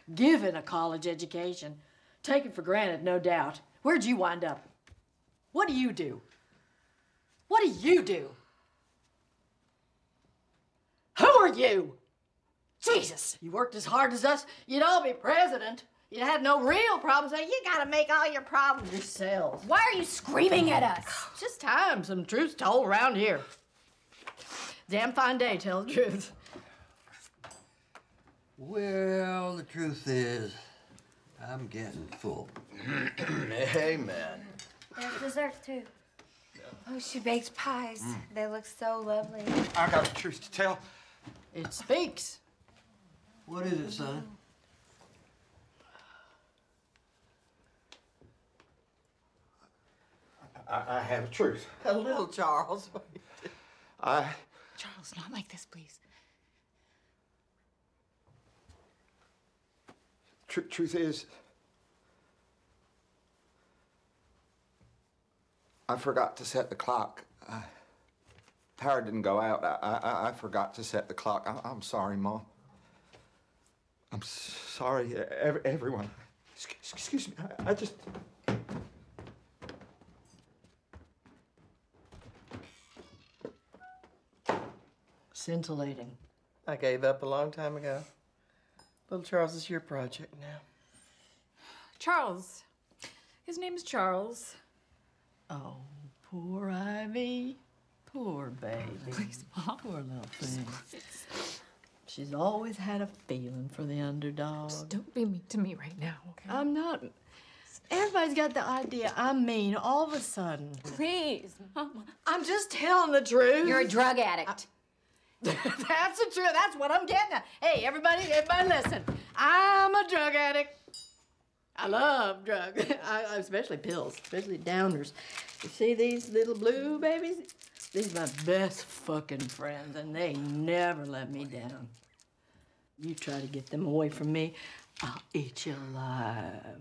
given a college education. Taken for granted, no doubt. Where'd you wind up? What do you do? What do you do? Who are you? Jesus, you worked as hard as us, you'd all be president. You'd have no real problems. So you gotta make all your problems yourselves. Why are you screaming at us? It's just time some truth's told around here. Damn fine day, tell the truth. Well, the truth is, I'm getting full. Amen. There's dessert, too. Oh, she bakes pies. They look so lovely. I got the truth to tell. It speaks. What is it, son? I have a truth. A little Charles. Charles, not like this, please. Truth is, I forgot to set the clock. Power didn't go out. I forgot to set the clock. I'm sorry, Mom. I'm sorry, everyone. Excuse me. I just... Scintillating. I gave up a long time ago. Little Charles is your project now. Charles. His name is Charles. Oh, poor Ivy. Poor baby. Please, Mom. Poor little thing. She's always had a feeling for the underdog. Just don't be mean to me right now, okay? I'm not. Everybody's got the idea I'm mean all of a sudden. Please, Mama. I'm just telling the truth. You're a drug addict. That's the truth. That's what I'm getting at. Hey, everybody listen. I'm a drug addict. I love drugs, especially pills, especially downers. You see these little blue babies? These are my best fucking friends, and they never let me down. You try to get them away from me, I'll eat you alive.